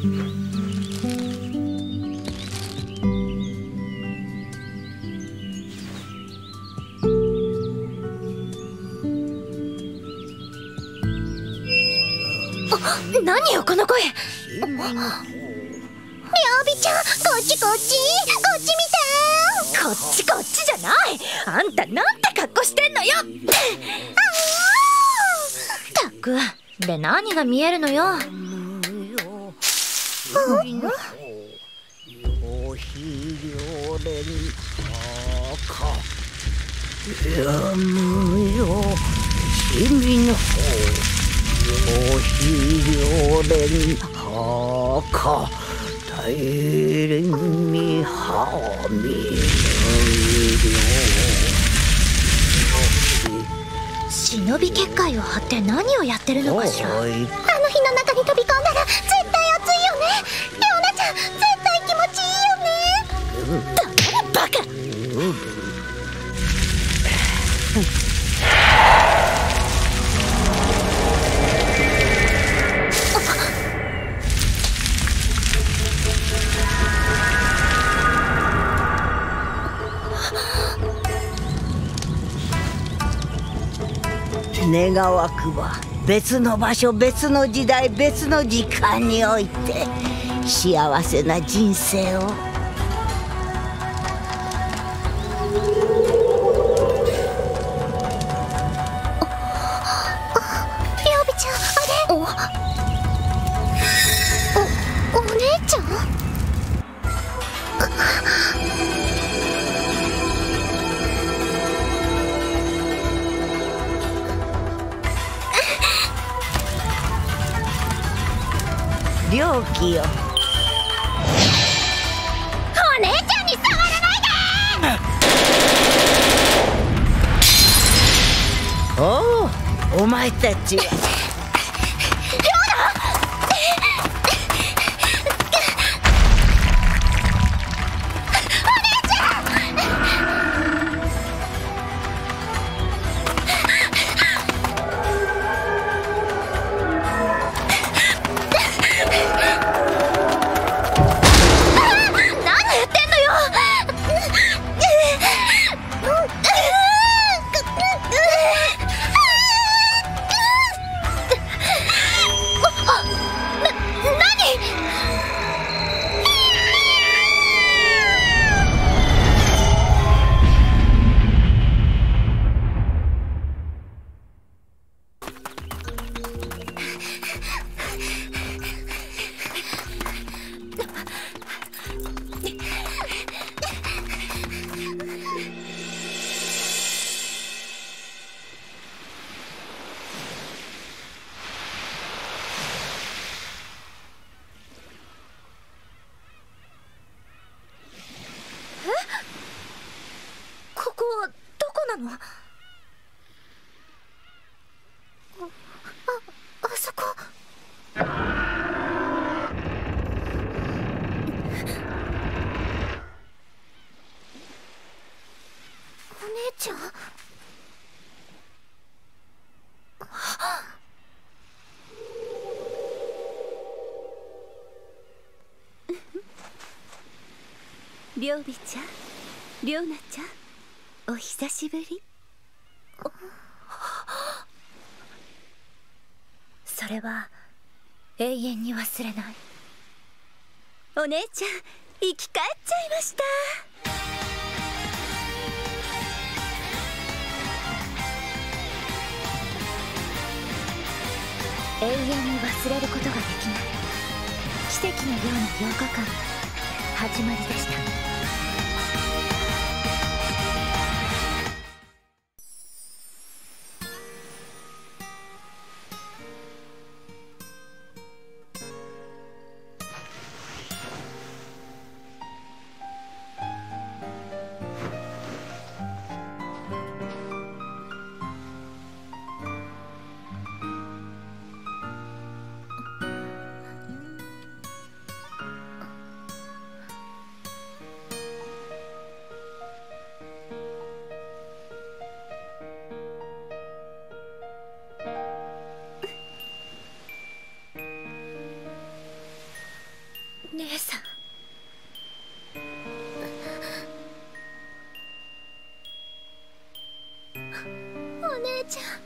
何よこの声。 みょうびちゃん、こっちこっち、こっち見て。 こっちこっちじゃない。あんたなんて格好してんのよ。ったく、で何が見えるのよ。忍び結界を張って何をやってるのかしら。 あの火の中に飛び込んだら絶対熱いよね。レオナちゃん、絶対気持ちいいよね。 だからバカ。 願わくば別の場所、別の時代、別の時間において幸せな人生を。 りょうびちゃん、あれ。お姉ちゃん。 良気よ。 お姉ちゃんに触らないで。 おお、お前たちは。 ここはどこなの？ あそこ。お姉ちゃん。 りょうびちゃん、りょうなちゃん、お久しぶり。 それは永遠に忘れない。 お姉ちゃん、生き返っちゃいました。 永遠に忘れることができない奇跡のような8日間の始まりでした。 姉さん。お姉ちゃん。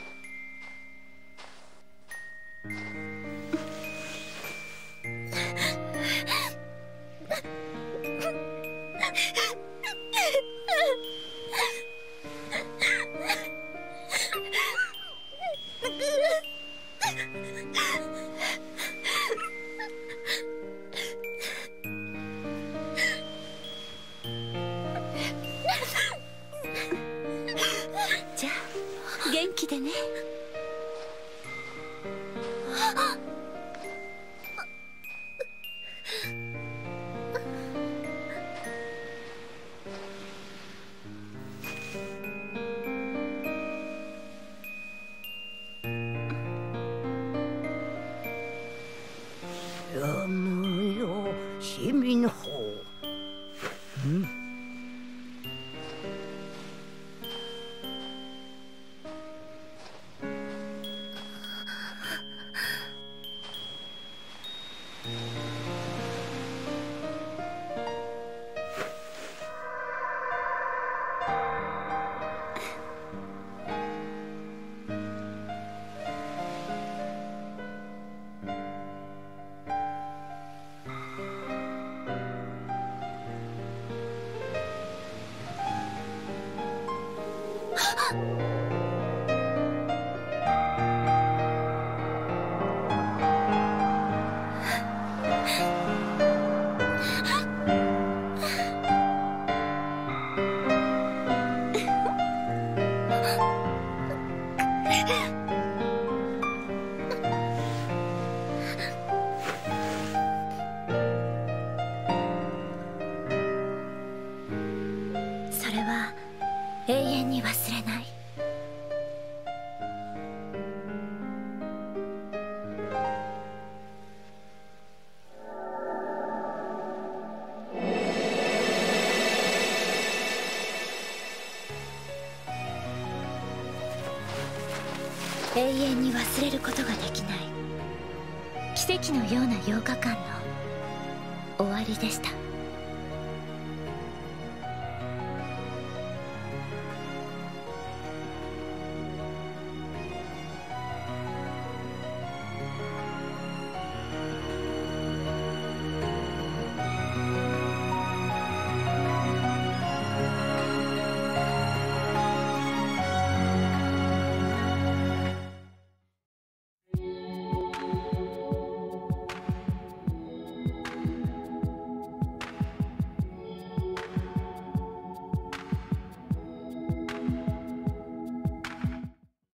じゃあ元気でね。 やむよ市民法。 それは永遠に忘れない。永遠に忘れることができない奇跡のような8日間の終わりでした。